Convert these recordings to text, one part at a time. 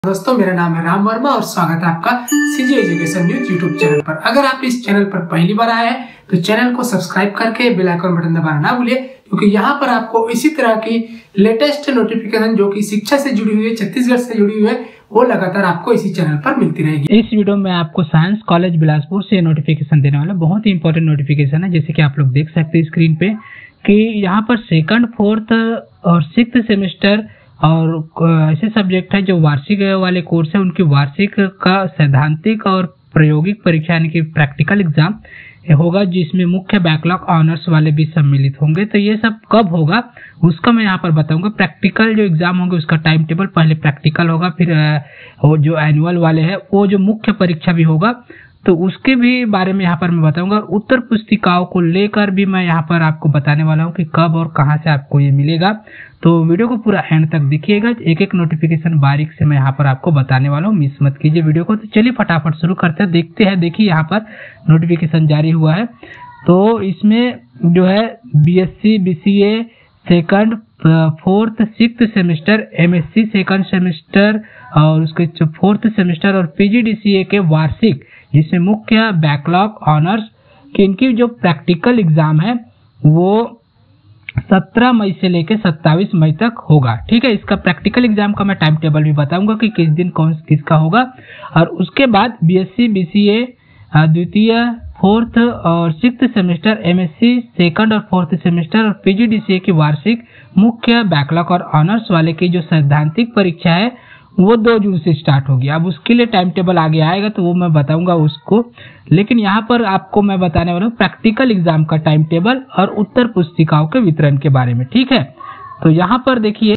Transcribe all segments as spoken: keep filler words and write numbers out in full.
दोस्तों, मेरा नाम है राम वर्मा और स्वागत है आपका CG education news YouTube channel पर। अगर आप इस चैनल पर पहली बार आए हैं तो चैनल को सब्सक्राइब करके बेल आइकन बटन दबाना ना भूलिए, क्योंकि यहाँ पर आपको इसी तरह की लेटेस्ट नोटिफिकेशन जो कि शिक्षा से जुड़ी हुई है, छत्तीसगढ़ से जुड़ी हुई है, वो लगातार आपको इसी चैनल पर मिलती रहेगी। इस वीडियो में आपको साइंस कॉलेज बिलासपुर से नोटिफिकेशन देने वाला बहुत ही इंपॉर्टेंट नोटिफिकेशन है। जैसे कि आप लोग देख सकते हैं स्क्रीन पे कि यहाँ पर सेकंड, फोर्थ और सिक्स्थ सेमेस्टर और ऐसे सब्जेक्ट है जो वार्षिक वाले कोर्स है, उनकी वार्षिक का सैद्धांतिक और प्रायोगिक परीक्षा यानी कि प्रैक्टिकल एग्जाम होगा, जिसमें मुख्य बैकलॉग ऑनर्स वाले भी सम्मिलित होंगे। तो ये सब कब होगा उसका मैं यहाँ पर बताऊंगा। प्रैक्टिकल जो एग्जाम होंगे उसका टाइम टेबल, पहले प्रैक्टिकल होगा, फिर वो जो एनुअल वाले है वो जो मुख्य परीक्षा भी होगा तो उसके भी बारे में यहाँ पर मैं बताऊंगा। और उत्तर पुस्तिकाओं को लेकर भी मैं यहाँ पर आपको बताने वाला हूँ कि कब और कहाँ से आपको ये मिलेगा। तो वीडियो को पूरा एंड तक देखिएगा, एक एक नोटिफिकेशन बारीक से मैं यहाँ पर आपको बताने वाला हूँ, मिस मत कीजिए वीडियो को। तो चलिए फटाफट शुरू करते हैं, देखते हैं। देखिए यहाँ पर नोटिफिकेशन जारी हुआ है, तो इसमें जो है BSc BCA second, fourth, sixth semester, MSc second semester और उसके फोर्थ सेमेस्टर और पीजीडीसीए के वार्षिक, जिसमें मुख्य बैकलॉग ऑनर्स की इनकी जो प्रैक्टिकल एग्जाम है वो सत्रह मई से लेकर सत्ताईस मई तक होगा। ठीक है, इसका प्रैक्टिकल एग्जाम का मैं टाइम टेबल भी बताऊंगा कि किस दिन कौन किसका होगा। और उसके बाद बीएससी बीसीए द्वितीय, फोर्थ और सिक्स्थ सेमेस्टर, एमएससी सेकंड और फोर्थ सेमेस्टर और पीजीडीसीए की वार्षिक मुख्य बैकलॉग और ऑनर्स वाले की जो सैद्धांतिक परीक्षा है वो दो जून से स्टार्ट होगी। अब उसके लिए टाइम टेबल आगे आएगा तो वो मैं बताऊंगा उसको, लेकिन यहाँ पर आपको मैं बताने वाला हूँ प्रैक्टिकल एग्जाम का टाइम टेबल और उत्तर पुस्तिकाओं के वितरण के बारे में। ठीक है, तो यहाँ पर देखिए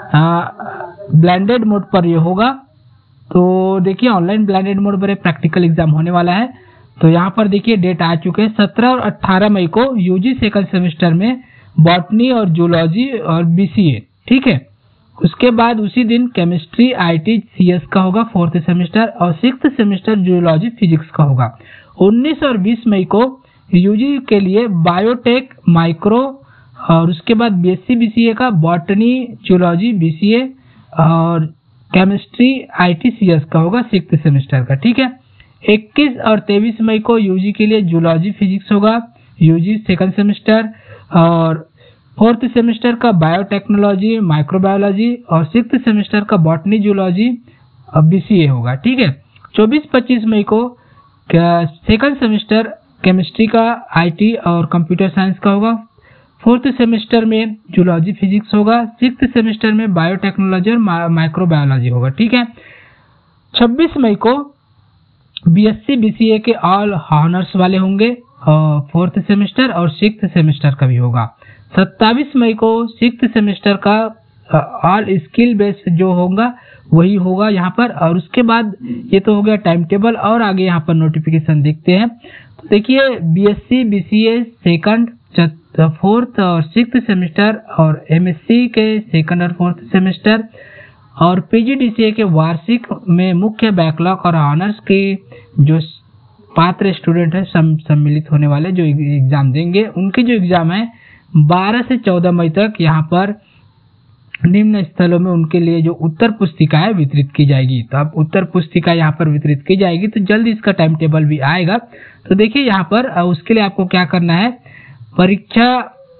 ब्लेंडेड मोड पर ये होगा। तो देखिए ऑनलाइन ब्लेंडेड मोड पर प्रैक्टिकल एग्जाम होने वाला है। तो यहाँ पर देखिए डेट आ चुके हैं, सत्रह और अट्ठारह मई को यूजी सेकंड सेमेस्टर में बॉटनी और जूलॉजी और बीसीए। ठीक है, उसके बाद उसी दिन केमिस्ट्री आईटी सीएस का होगा फोर्थ सेमेस्टर और सिक्स्थ सेमेस्टर जूलॉजी फिजिक्स का होगा। उन्नीस और बीस मई को यूजी के लिए बायोटेक, माइक्रो और उसके बाद बीएससी बीसीए का बॉटनी, जूलॉजी, बीसीए और केमिस्ट्री आईटी सीएस का होगा सिक्स्थ सेमेस्टर का। ठीक है, इक्कीस और तेईस मई को यूजी के लिए जूलॉजी फिजिक्स होगा, यूजी सेकंड सेमेस्टर और फोर्थ सेमेस्टर का बायोटेक्नोलॉजी, माइक्रोबायोलॉजी और सिक्स्थ सेमेस्टर का बॉटनी, जूलॉजी और बीसीए होगा। ठीक है, चौबीस पच्चीस मई को सेकंड सेमेस्टर केमिस्ट्री का, आईटी और कंप्यूटर साइंस का होगा, फोर्थ सेमेस्टर में जूलॉजी फिजिक्स होगा, सिक्स्थ सेमेस्टर में बायोटेक्नोलॉजी और माइक्रोबायोलॉजी होगा। ठीक है, छब्बीस मई को बीएससी बीसीए के ऑल ऑनर्स वाले होंगे और फोर्थ सेमेस्टर और सिक्स्थ सेमेस्टर का भी होगा। सत्ताईस मई को सिक्स्थ सेमेस्टर का ऑल स्किल बेस्ड जो होगा वही होगा यहाँ पर। और उसके बाद ये तो हो गया टाइम टेबल, और आगे यहाँ पर नोटिफिकेशन देखते हैं। तो देखिए बीएससी बीसीए सेकंड, फोर्थ और सिक्स्थ सेमेस्टर और एमएससी के सेकंड और फोर्थ सेमेस्टर और पीजीडीसीए के वार्षिक में मुख्य बैकलॉग और ऑनर्स के जो पात्र स्टूडेंट है सम्मिलित होने वाले जो एग्जाम देंगे, उनके जो एग्जाम है बारह से चौदह मई तक यहाँ पर निम्न स्थलों में उनके लिए जो उत्तर पुस्तिकाएं वितरित की जाएगी। तो अब उत्तर पुस्तिका यहाँ पर वितरित की जाएगी तो जल्द इसका टाइम टेबल भी आएगा। तो देखिए यहाँ पर उसके लिए आपको क्या करना है, परीक्षा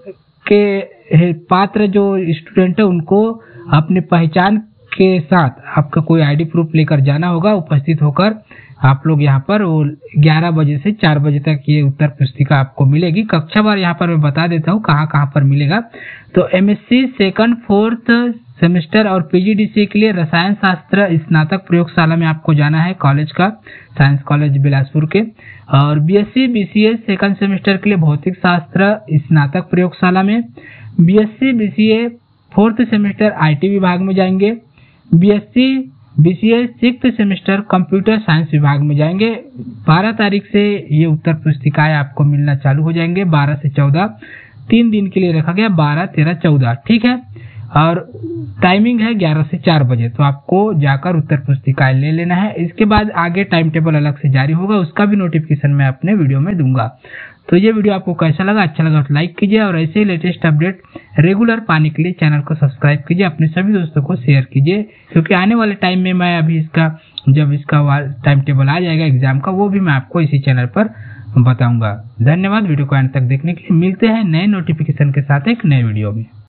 के पात्र जो स्टूडेंट है उनको अपने पहचान के साथ आपका कोई आईडी प्रूफ लेकर जाना होगा। उपस्थित होकर आप लोग यहाँ पर वो ग्यारह बजे से चार बजे तक ये उत्तर पुस्तिका आपको मिलेगी। कक्षा बार यहाँ पर मैं बता देता हूँ कहाँ कहाँ पर मिलेगा। तो एमएससी सेकंड, फोर्थ सेमेस्टर और पीजीडीसी के लिए रसायन शास्त्र स्नातक प्रयोगशाला में आपको जाना है, कॉलेज का, साइंस कॉलेज बिलासपुर के। और बीएससी बीसीए सेकंड सेमेस्टर के लिए भौतिक शास्त्र स्नातक प्रयोगशाला में। BSc BCA fourth semester IT विभाग में जाएंगे। BSc BCA sixth semester computer science विभाग में जाएंगे। बारह तारीख से ये उत्तर पुस्तिकाएं आपको मिलना चालू हो जाएंगे, बारह से चौदह, तीन दिन के लिए रखा गया, बारह, तेरह, चौदह। ठीक है, और टाइमिंग है ग्यारह से चार बजे। तो आपको जाकर उत्तर पुस्तिकाएं ले लेना है। इसके बाद आगे टाइम टेबल अलग से जारी होगा, उसका भी नोटिफिकेशन मैं अपने वीडियो में दूंगा। तो ये वीडियो आपको कैसा लगा, अच्छा लगा तो लाइक कीजिए और ऐसे ही लेटेस्ट अपडेट रेगुलर पाने के लिए चैनल को सब्सक्राइब कीजिए, अपने सभी दोस्तों को शेयर कीजिए, क्योंकि आने वाले टाइम में मैं अभी इसका जब इसका टाइम टेबल आ जाएगा एग्जाम का, वो भी मैं आपको इसी चैनल पर बताऊंगा। धन्यवाद वीडियो को अंत तक देखने के लिए। मिलते हैं नए नोटिफिकेशन के साथ एक नए वीडियो में।